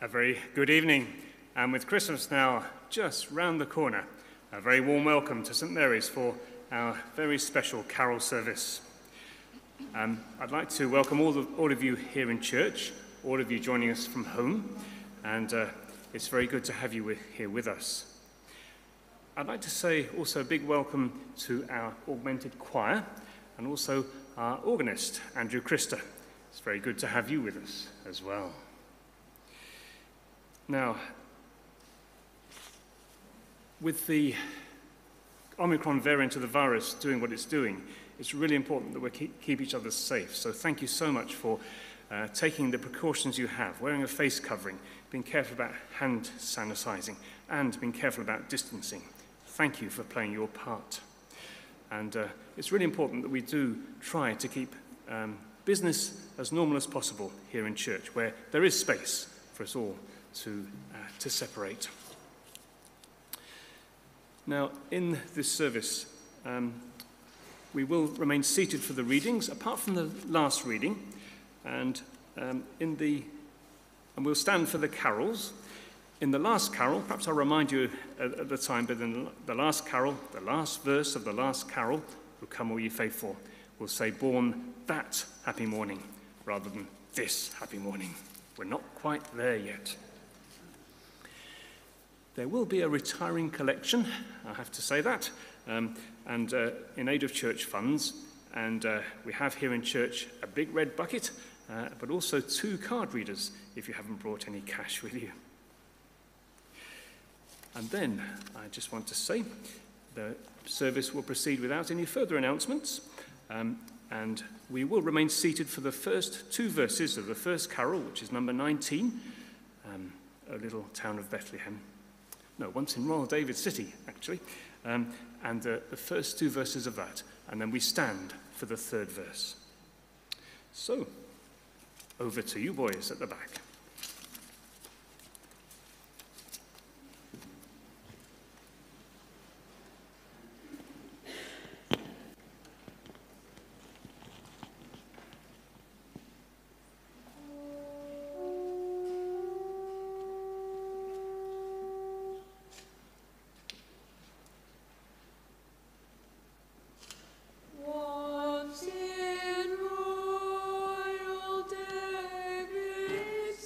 A very good evening, and with Christmas now just round the corner, a very warm welcome to St Mary's for our very special carol service. I'd like to welcome all of you here in church, all of you joining us from home, and it's very good to have you here with us. I'd like to say also a big welcome to our augmented choir and also our organist, Andrew Christer. It's very good to have you with us as well. Now, with the Omicron variant of the virus doing what it's doing, it's really important that we keep each other safe. So thank you so much for taking the precautions you have, wearing a face covering, being careful about hand sanitizing, and being careful about distancing. Thank you for playing your part. And it's really important that we do try to keep business as normal as possible here in church, where there is space for us all to separate. Now, in this service, we will remain seated for the readings, apart from the last reading, and we'll stand for the carols. In the last carol, perhaps I'll remind you at the time, but in the last carol, the last verse of the last carol, "O come all ye faithful," will say, "Born that happy morning," rather than "this happy morning." We're not quite there yet. There will be a retiring collection, I have to say that, and in aid of church funds. And we have here in church a big red bucket, but also 2 card readers if you haven't brought any cash with you. And then I just want to say the service will proceed without any further announcements, and we will remain seated for the first 2 verses of the first carol, which is number 19, A Little Town of Bethlehem. No, once in Royal David City, actually, and the first 2 verses of that, and then we stand for the 3rd verse. So, over to you boys at the back. Once in Royal David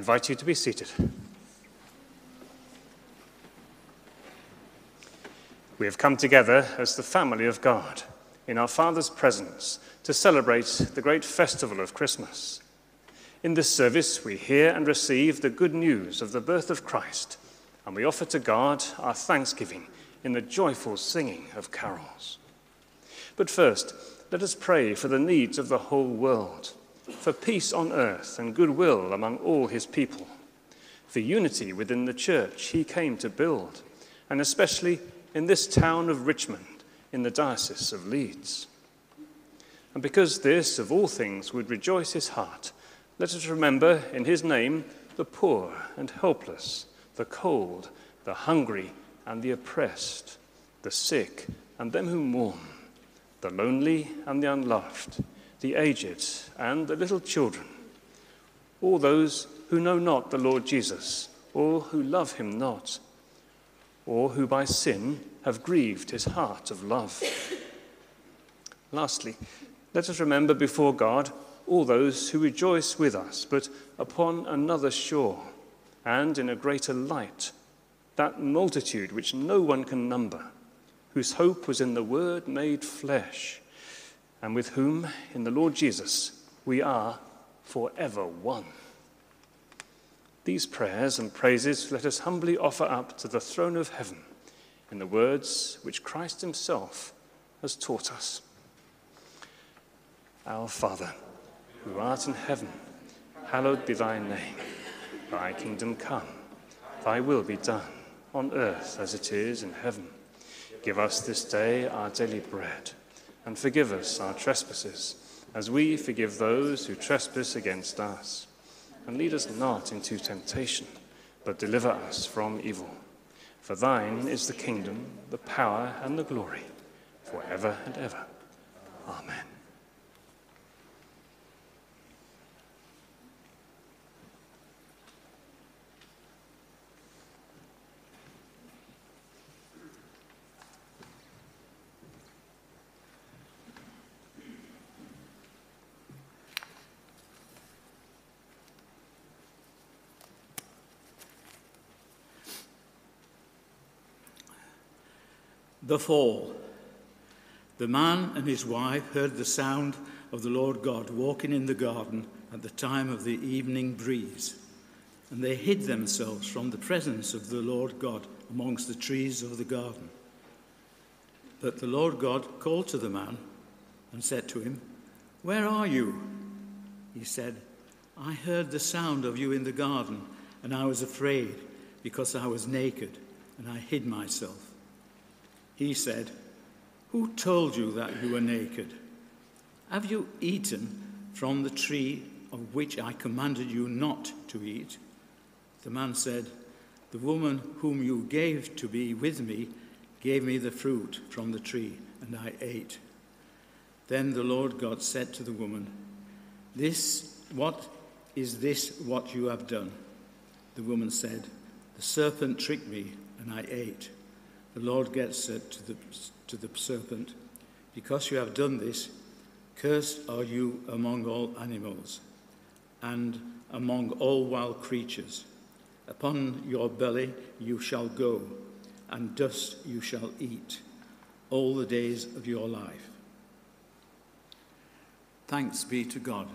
invite you to be seated. We have come together as the family of God in our Father's presence to celebrate the great festival of Christmas. In this service, we hear and receive the good news of the birth of Christ, and we offer to God our thanksgiving in the joyful singing of carols. But first, let us pray for the needs of the whole world, for peace on earth and goodwill among all his people, for unity within the church he came to build, and especially in this town of Richmond, in the Diocese of Leeds. And because this, of all things, would rejoice his heart, let us remember in his name the poor and helpless, the cold, the hungry and the oppressed, the sick and them who mourn, the lonely and the unloved, the aged and the little children, all those who know not the Lord Jesus, or who love him not, or who by sin have grieved his heart of love. Lastly, let us remember before God all those who rejoice with us, but upon another shore, and in a greater light, that multitude which no one can number, whose hope was in the Word made flesh, and with whom, in the Lord Jesus, we are forever one. These prayers and praises let us humbly offer up to the throne of heaven in the words which Christ himself has taught us. Our Father, who art in heaven, hallowed be thy name. Thy kingdom come, thy will be done, on earth as it is in heaven. Give us this day our daily bread, and forgive us our trespasses, as we forgive those who trespass against us. And lead us not into temptation, but deliver us from evil. For thine is the kingdom, the power, and the glory, forever and ever. Amen. The fall. The man and his wife heard the sound of the Lord God walking in the garden at the time of the evening breeze, and they hid themselves from the presence of the Lord God amongst the trees of the garden. But the Lord God called to the man and said to him, "Where are you?" He said, "I heard the sound of you in the garden, and I was afraid because I was naked, and I hid myself." He said, "Who told you that you were naked? Have you eaten from the tree of which I commanded you not to eat?" The man said, "The woman whom you gave to be with me gave me the fruit from the tree, and I ate." Then the Lord God said to the woman, What you have done?" The woman said, "The serpent tricked me, and I ate." The Lord God said to the serpent, "Because you have done this, cursed are you among all animals and among all wild creatures. Upon your belly you shall go, and dust you shall eat all the days of your life." Thanks be to God.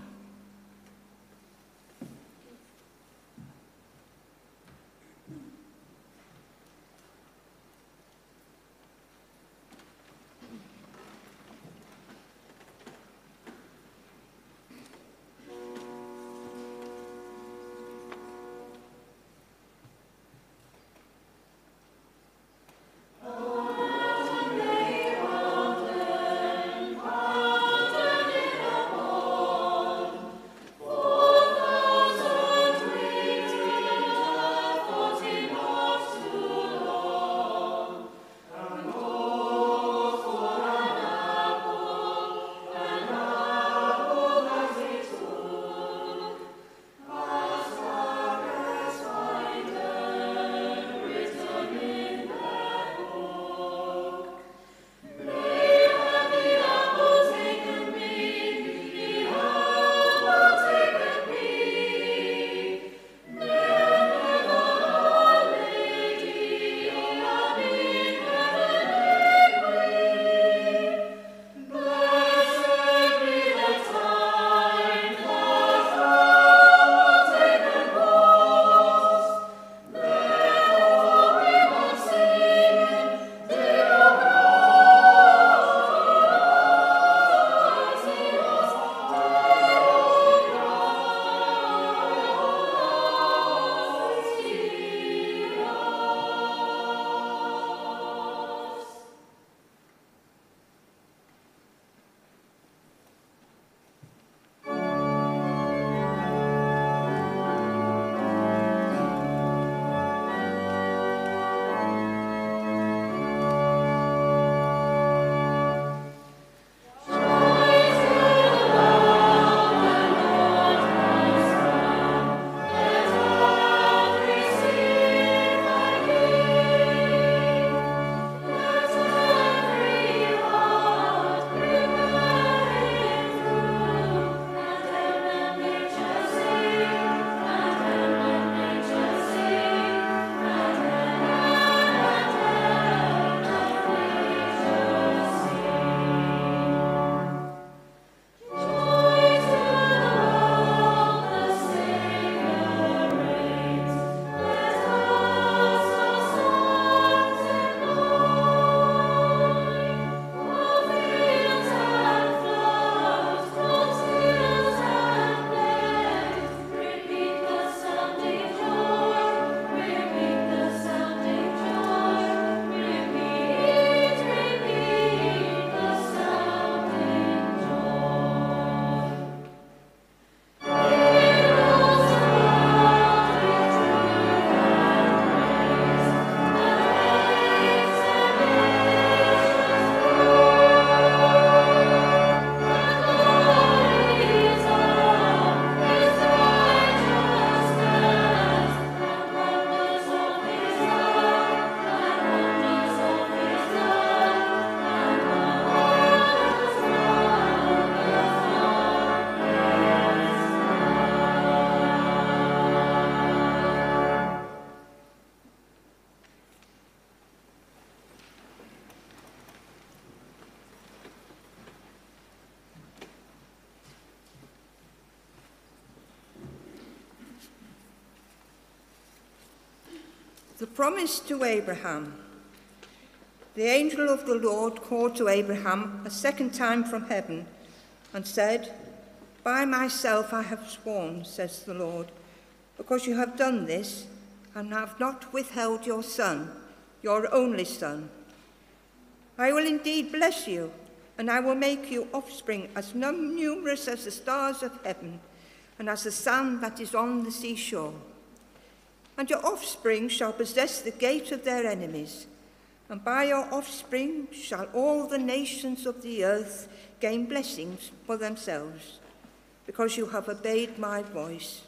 The promise to Abraham. The angel of the Lord called to Abraham a second time from heaven and said, "By myself I have sworn, says the Lord, because you have done this and have not withheld your son, your only son. I will indeed bless you, and I will make you offspring as numerous as the stars of heaven and as the sand that is on the seashore. And your offspring shall possess the gate of their enemies, and by your offspring shall all the nations of the earth gain blessings for themselves, because you have obeyed my voice."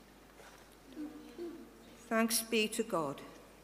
Thanks be to God.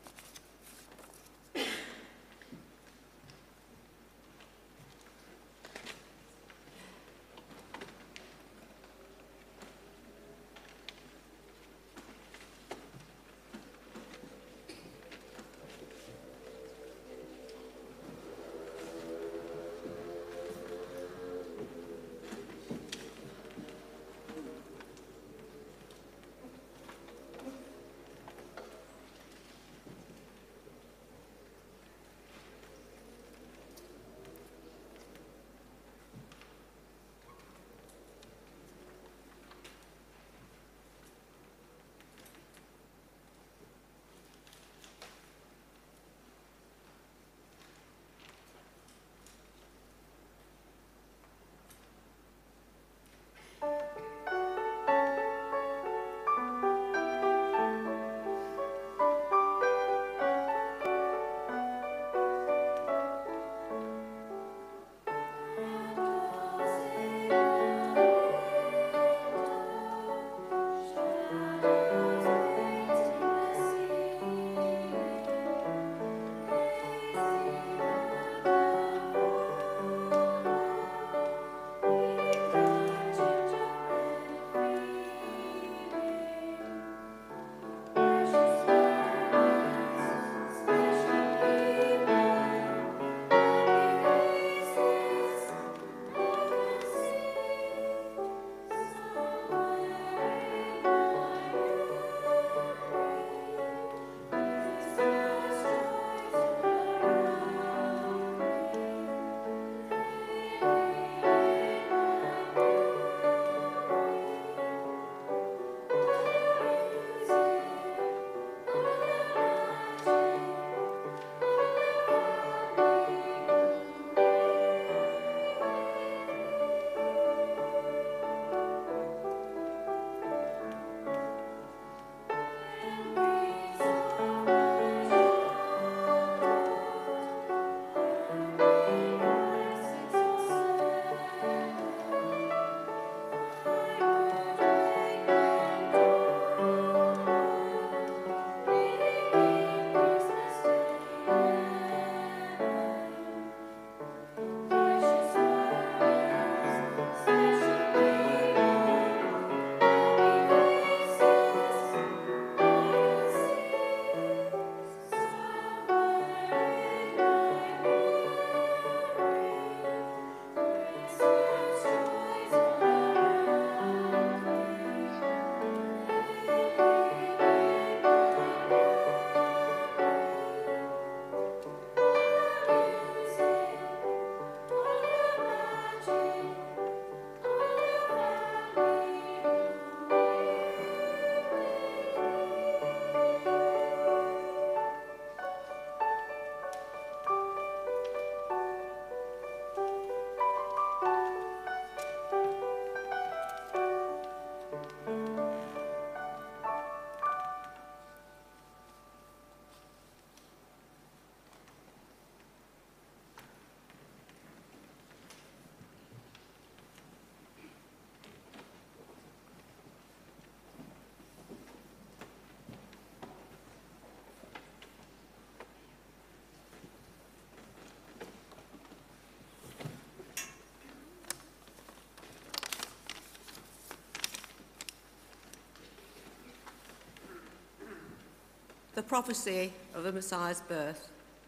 the prophecy of the Messiah's birth.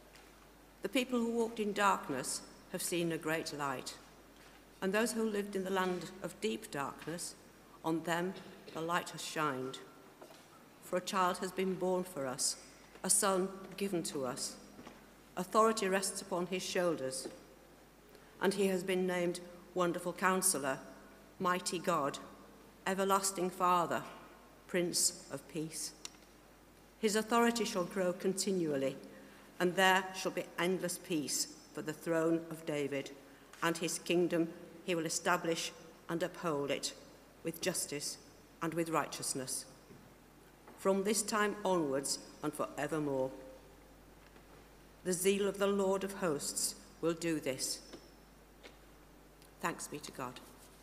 The people who walked in darkness have seen a great light, and those who lived in the land of deep darkness, on them the light has shined. For a child has been born for us, a son given to us. Authority rests upon his shoulders, and he has been named Wonderful Counselor, Mighty God, Everlasting Father, Prince of Peace. His authority shall grow continually, and there shall be endless peace for the throne of David, and his kingdom he will establish and uphold it with justice and with righteousness, from this time onwards and forevermore. The zeal of the Lord of hosts will do this. Thanks be to God.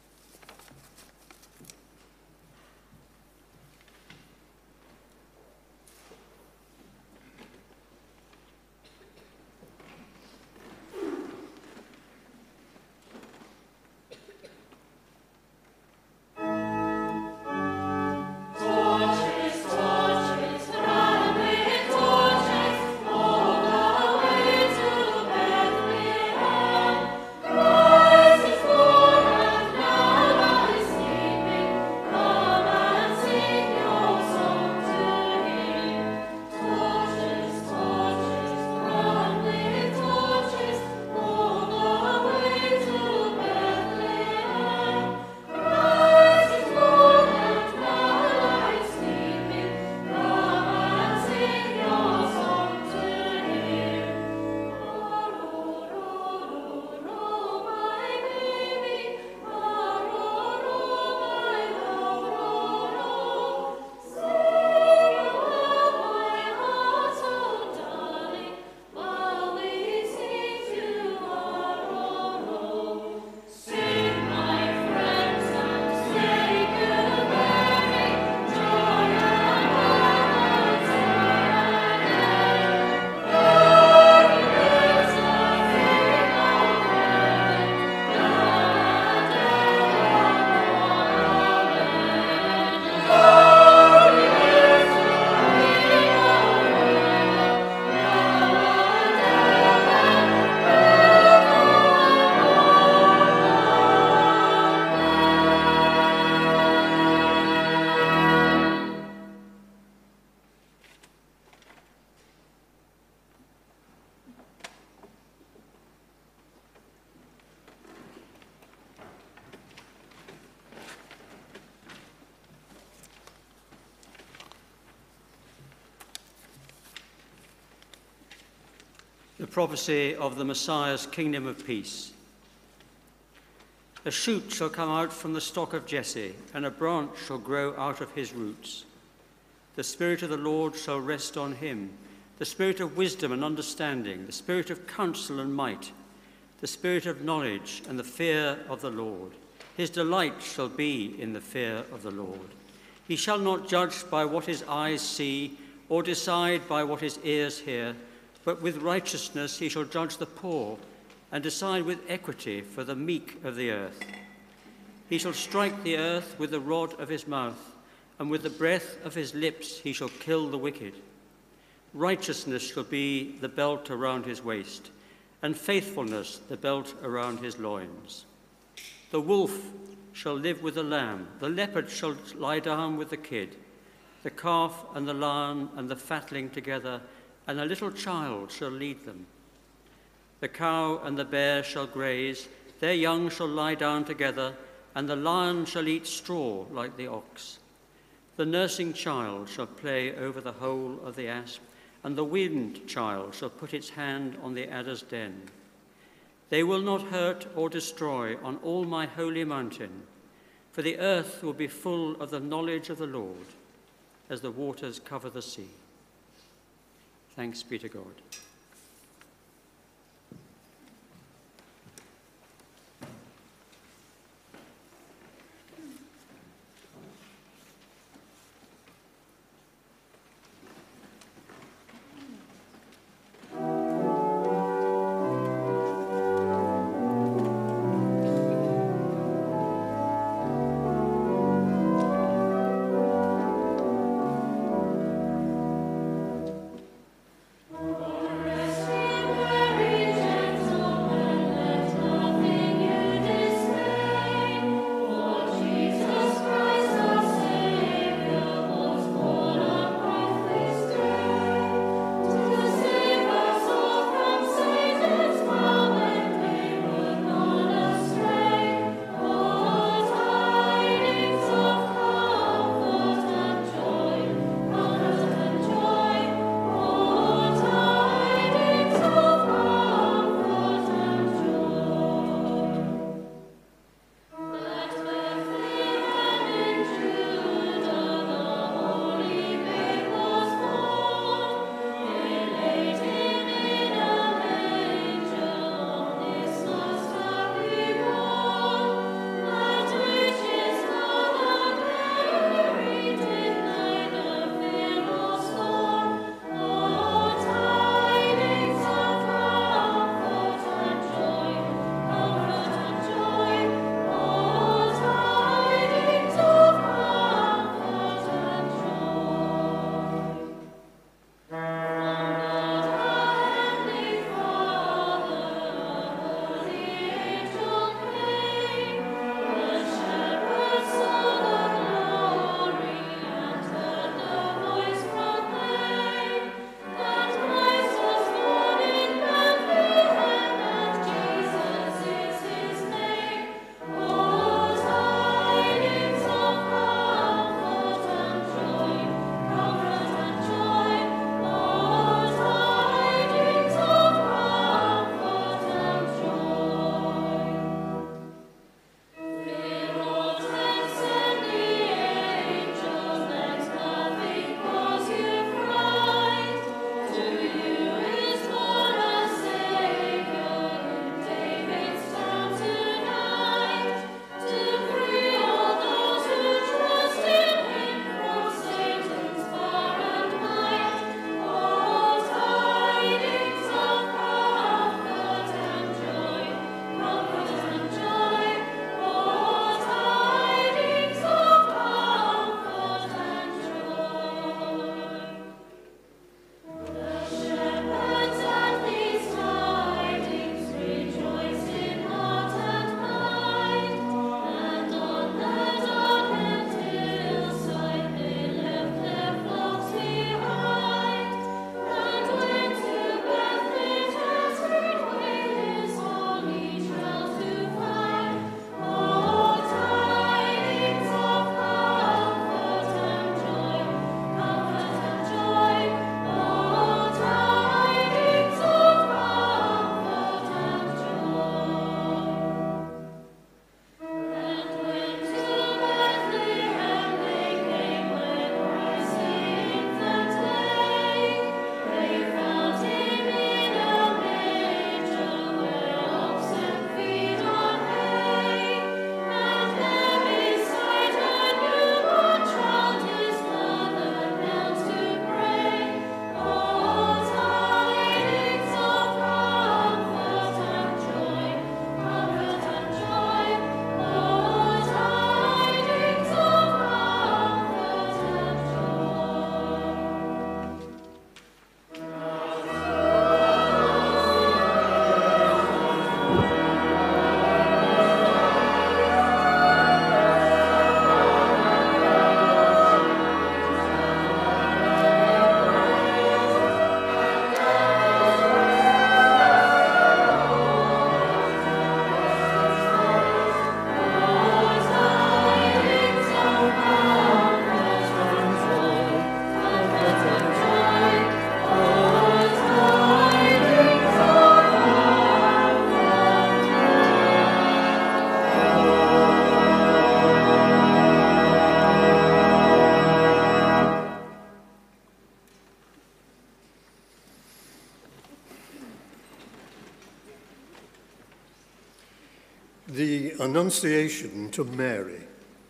The prophecy of the Messiah's kingdom of peace. A shoot shall come out from the stock of Jesse, and a branch shall grow out of his roots. The Spirit of the Lord shall rest on him, the Spirit of wisdom and understanding, the Spirit of counsel and might, the Spirit of knowledge and the fear of the Lord. His delight shall be in the fear of the Lord. He shall not judge by what his eyes see, or decide by what his ears hear, but with righteousness he shall judge the poor, and decide with equity for the meek of the earth. He shall strike the earth with the rod of his mouth, and with the breath of his lips he shall kill the wicked. Righteousness shall be the belt around his waist, and faithfulness the belt around his loins. The wolf shall live with the lamb, the leopard shall lie down with the kid, the calf and the lion and the fatling together, and a little child shall lead them. The cow and the bear shall graze, their young shall lie down together, and the lion shall eat straw like the ox. The nursing child shall play over the hole of the asp, and the weaned child shall put its hand on the adder's den. They will not hurt or destroy on all my holy mountain, for the earth will be full of the knowledge of the Lord, as the waters cover the sea. Thanks be to God. Amen. The Annunciation to Mary.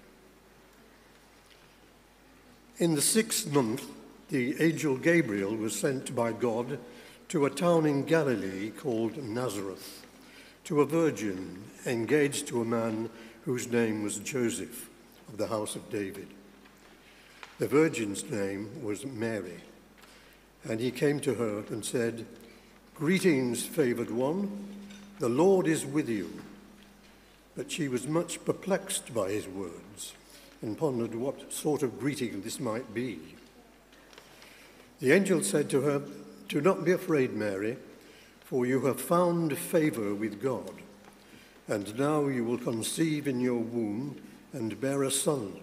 In the 6th month, the angel Gabriel was sent by God to a town in Galilee called Nazareth, to a virgin engaged to a man whose name was Joseph, of the house of David. The virgin's name was Mary, and he came to her and said, "Greetings, favored one, the Lord is with you." But she was much perplexed by his words and pondered what sort of greeting this might be. The angel said to her, "Do not be afraid, Mary, for you have found favor with God. And now you will conceive in your womb and bear a son,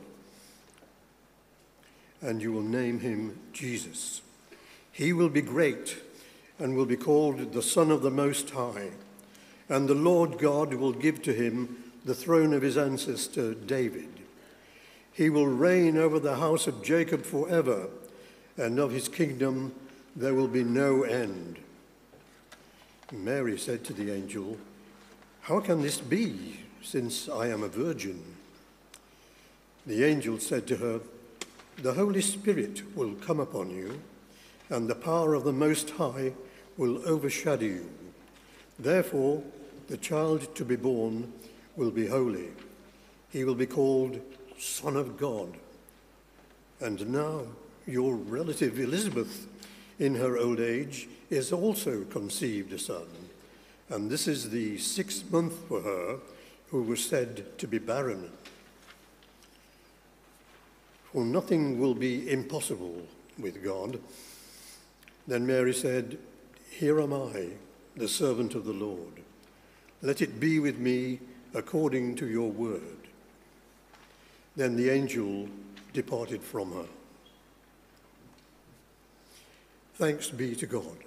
and you will name him Jesus. He will be great and will be called the Son of the Most High, and the Lord God will give to him the throne of his ancestor David. He will reign over the house of Jacob forever, and of his kingdom there will be no end." Mary said to the angel, "How can this be, since I am a virgin?" The angel said to her, "The Holy Spirit will come upon you, and the power of the Most High will overshadow you. Therefore, the child to be born will be holy. He will be called Son of God. And now your relative Elizabeth, in her old age, is also conceived a son, and this is the 6th month for her who was said to be barren. For nothing will be impossible with God." Then Mary said, "Here am I, the servant of the Lord. Let it be with me according to your word." Then the angel departed from her. Thanks be to God.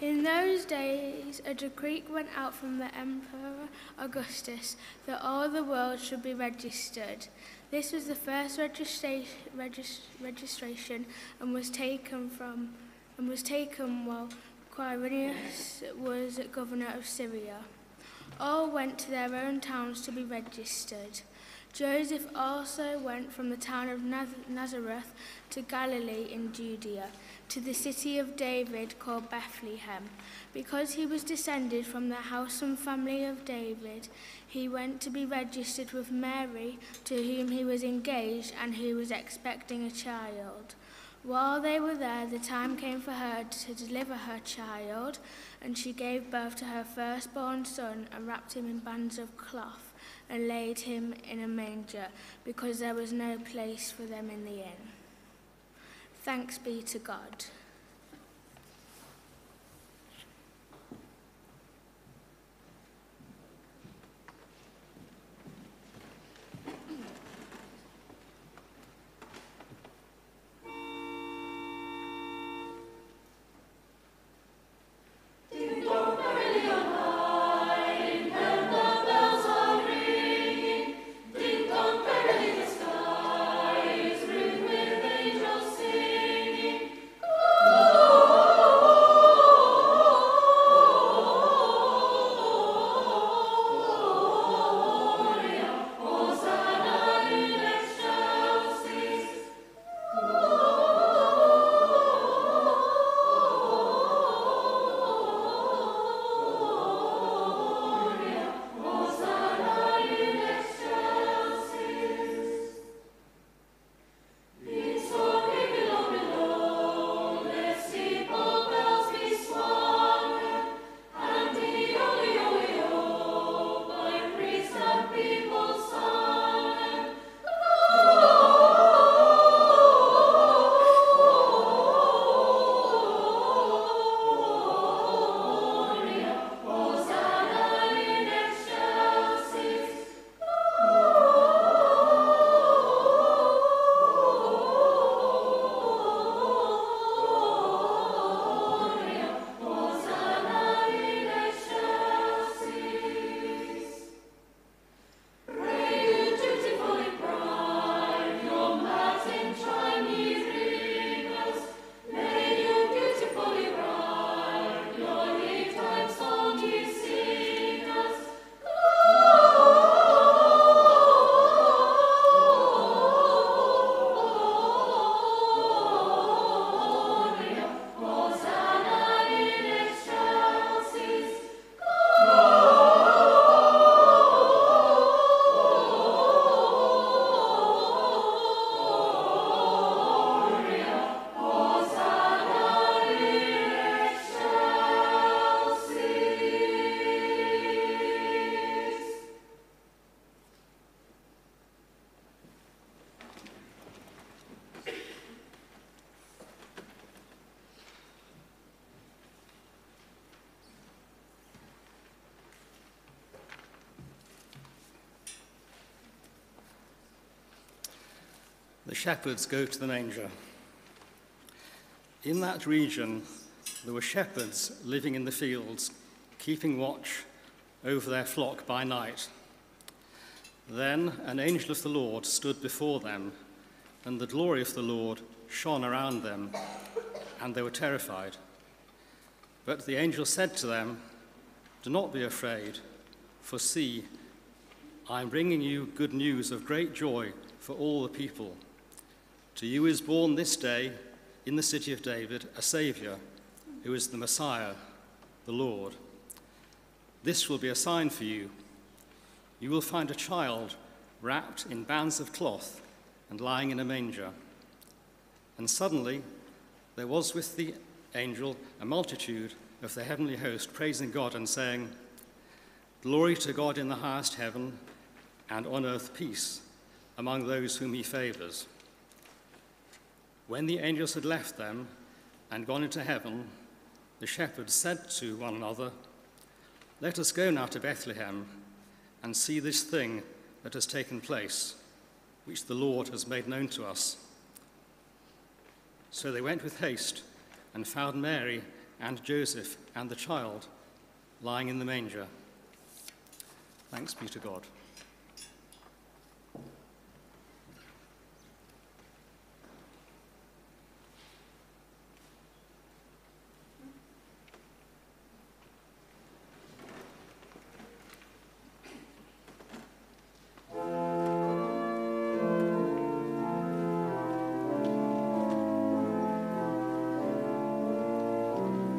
In those days, a decree went out from the Emperor Augustus that all the world should be registered. This was the first registration and was taken while Quirinius was governor of Syria. All went to their own towns to be registered. Joseph also went from the town of Nazareth to Galilee in Judea, to the city of David called Bethlehem. Because he was descended from the house and family of David, he went to be registered with Mary, to whom he was engaged and who was expecting a child. While they were there, the time came for her to deliver her child, and she gave birth to her firstborn son and wrapped him in bands of cloth and laid him in a manger, because there was no place for them in the inn. Thanks be to God. The shepherds go to the manger. In that region, there were shepherds living in the fields, keeping watch over their flock by night. Then an angel of the Lord stood before them, and the glory of the Lord shone around them, and they were terrified. But the angel said to them, "Do not be afraid, for see, I am bringing you good news of great joy for all the people. To you is born this day in the city of David a Saviour, who is the Messiah, the Lord. This will be a sign for you. You will find a child wrapped in bands of cloth and lying in a manger." And suddenly there was with the angel a multitude of the heavenly host, praising God and saying, "Glory to God in the highest heaven, and on earth peace among those whom he favours." When the angels had left them and gone into heaven, the shepherds said to one another, "Let us go now to Bethlehem and see this thing that has taken place, which the Lord has made known to us." So they went with haste and found Mary and Joseph and the child lying in the manger. Thanks be to God.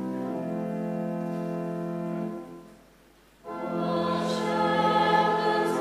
Oh,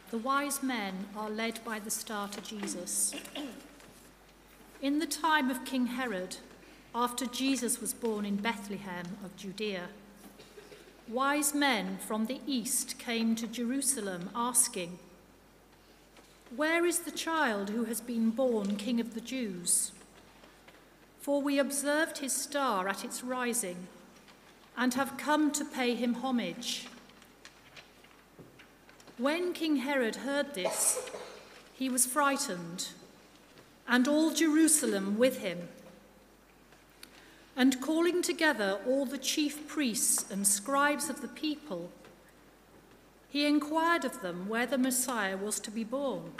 the wise men are led by the star to Jesus. In the time of King Herod, after Jesus was born in Bethlehem of Judea, wise men from the east came to Jerusalem asking, "Where is the child who has been born King of the Jews? For we observed his star at its rising and have come to pay him homage." When King Herod heard this, he was frightened, and all Jerusalem with him. And calling together all the chief priests and scribes of the people, he inquired of them where the Messiah was to be born.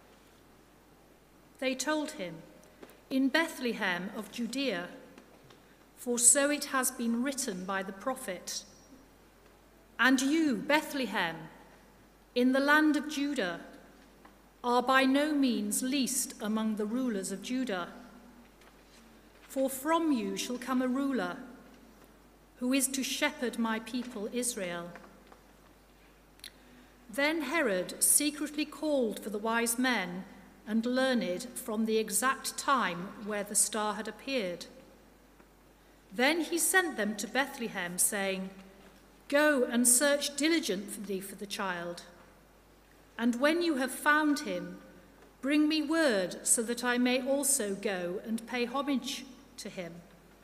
They told him, "In Bethlehem of Judea, for so it has been written by the prophet, 'And you, Bethlehem, in the land of Judah, are by no means least among the rulers of Judah. For from you shall come a ruler who is to shepherd my people Israel.' Then Herod secretly called for the wise men and learned from the exact time where the star had appeared. Then he sent them to Bethlehem, saying, 'Go and search diligently for the child, and when you have found him, bring me word so that I may also go and pay homage to him.'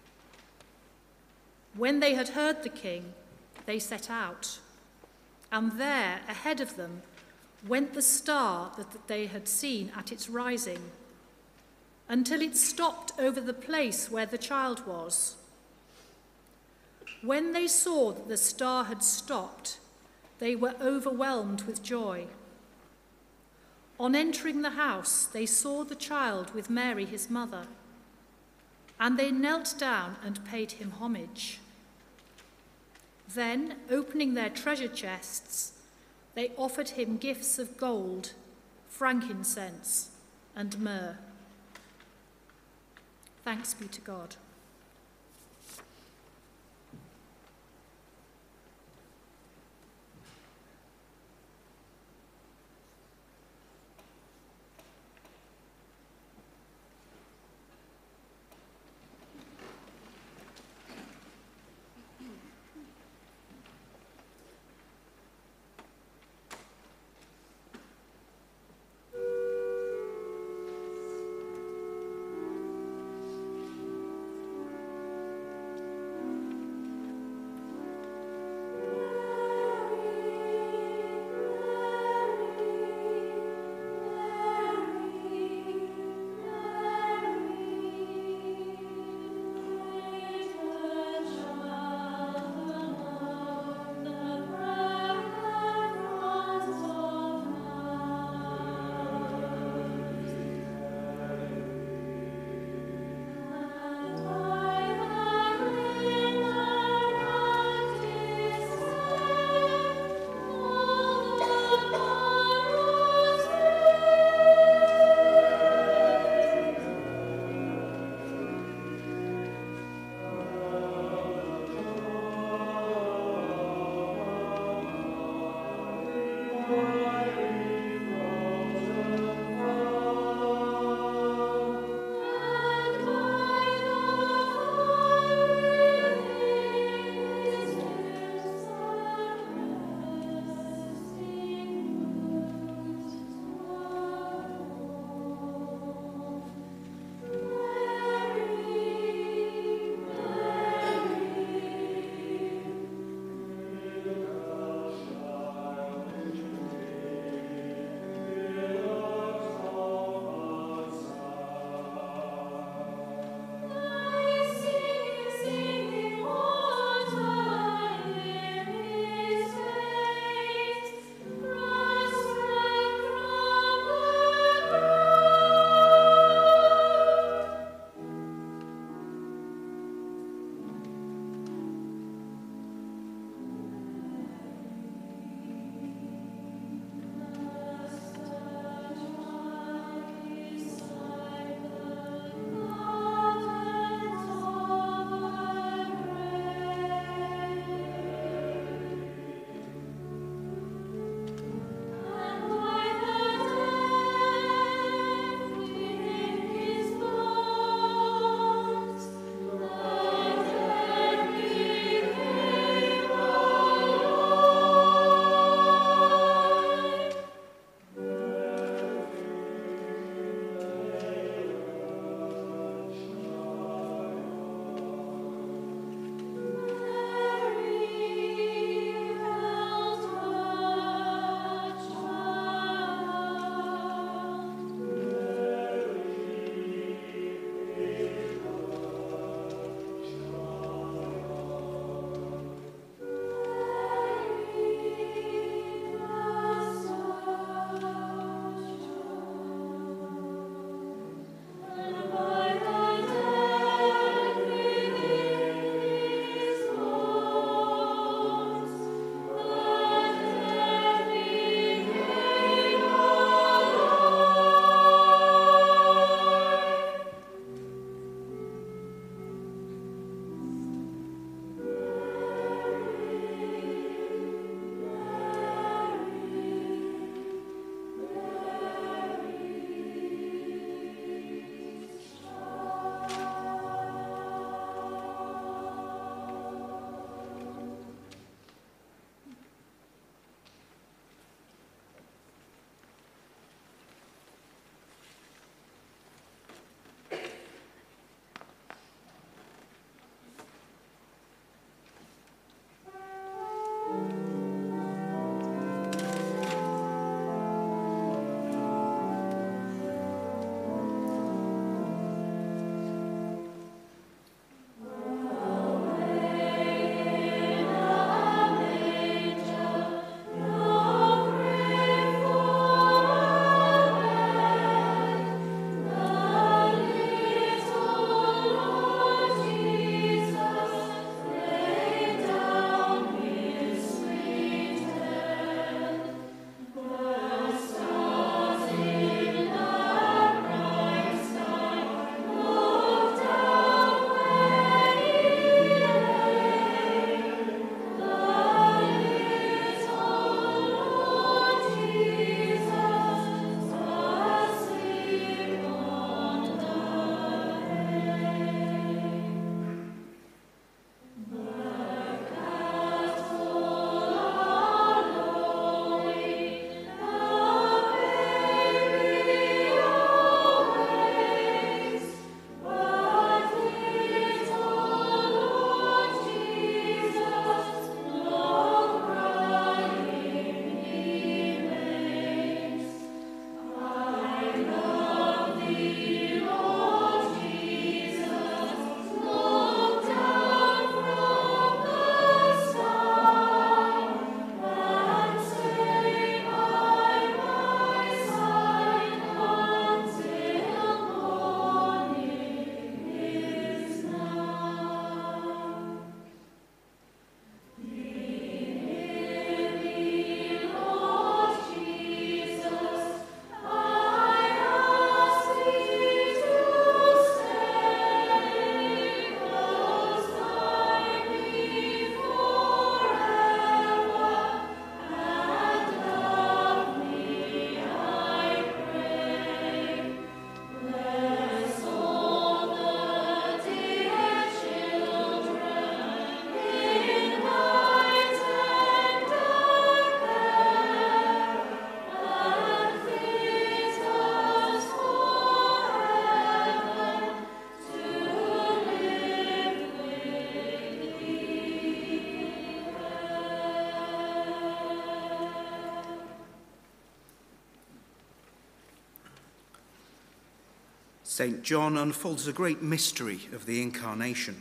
When they had heard the king, they set out, and there, ahead of them, went the star that they had seen at its rising, until it stopped over the place where the child was. When they saw that the star had stopped, they were overwhelmed with joy. On entering the house, they saw the child with Mary, his mother, and they knelt down and paid him homage. Then, opening their treasure chests, they offered him gifts of gold, frankincense, and myrrh. Thanks be to God. St. John unfolds a great mystery of the Incarnation.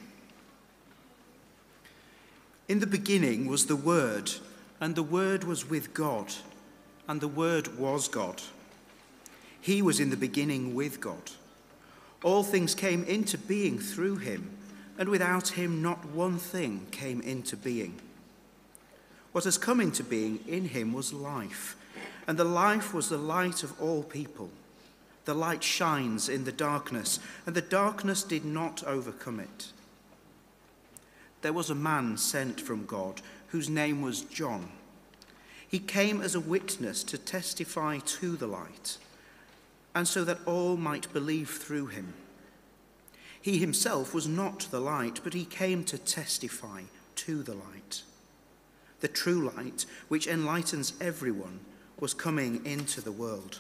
In the beginning was the Word, and the Word was with God, and the Word was God. He was in the beginning with God. All things came into being through him, and without him not one thing came into being. What has come into being in him was life, and the life was the light of all people. The light shines in the darkness, and the darkness did not overcome it. There was a man sent from God, whose name was John. He came as a witness to testify to the light, and so that all might believe through him. He himself was not the light, but he came to testify to the light. The true light, which enlightens everyone, was coming into the world.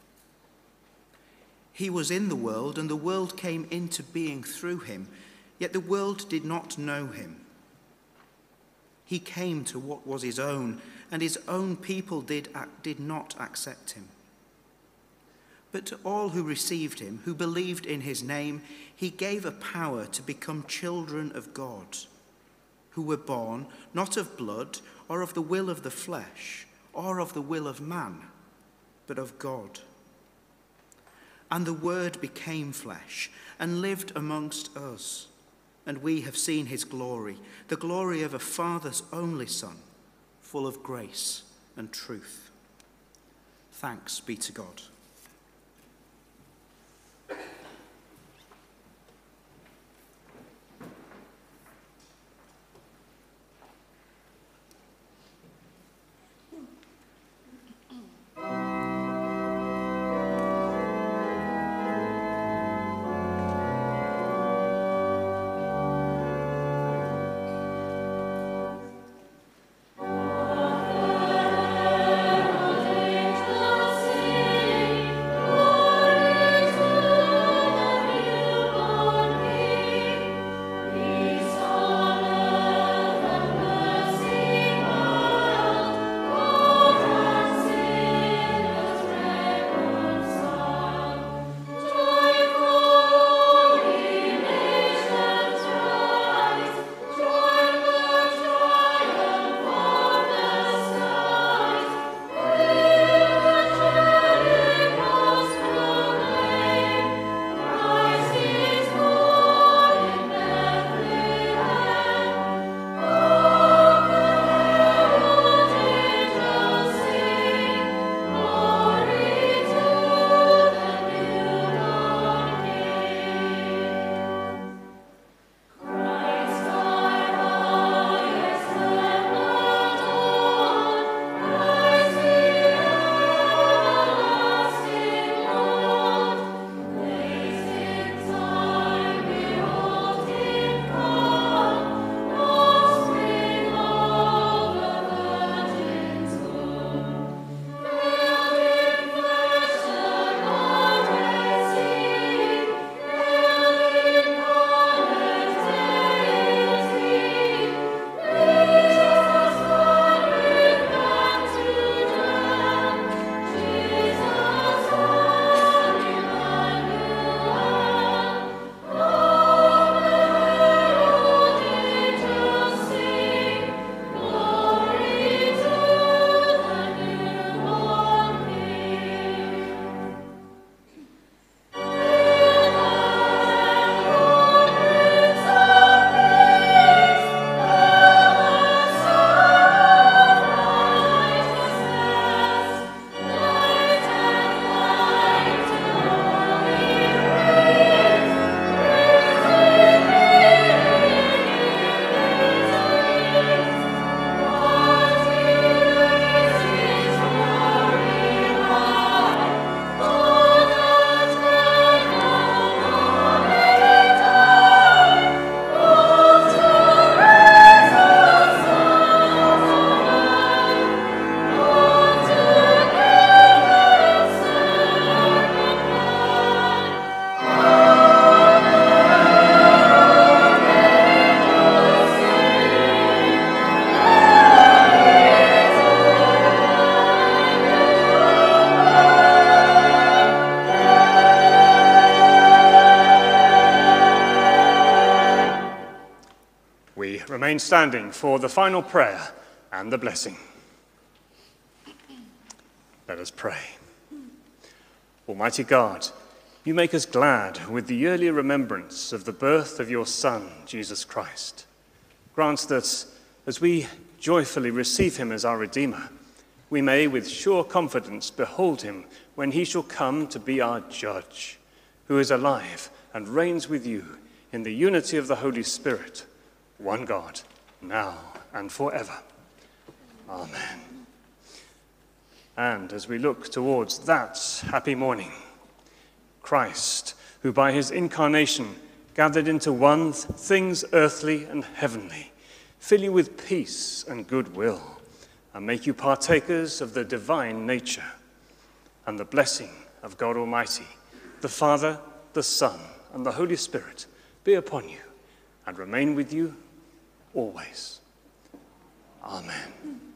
He was in the world, and the world came into being through him, yet the world did not know him. He came to what was his own, and his own people did not accept him. But to all who received him, who believed in his name, he gave a power to become children of God, who were born not of blood, or of the will of the flesh, or of the will of man, but of God. And the Word became flesh and lived amongst us, and we have seen his glory, the glory of a Father's only Son, full of grace and truth. Thanks be to God. Glory remain standing for the final prayer and the blessing. Let us pray. Almighty God, you make us glad with the yearly remembrance of the birth of your Son, Jesus Christ. Grant that as we joyfully receive him as our Redeemer, we may with sure confidence behold him when he shall come to be our judge, who is alive and reigns with you in the unity of the Holy Spirit, one God, now and forever. Amen. And as we look towards that happy morning, Christ, who by his incarnation gathered into one things earthly and heavenly, fill you with peace and goodwill, and make you partakers of the divine nature. And the blessing of God Almighty, the Father, the Son, and the Holy Spirit be upon you and remain with you always. Amen.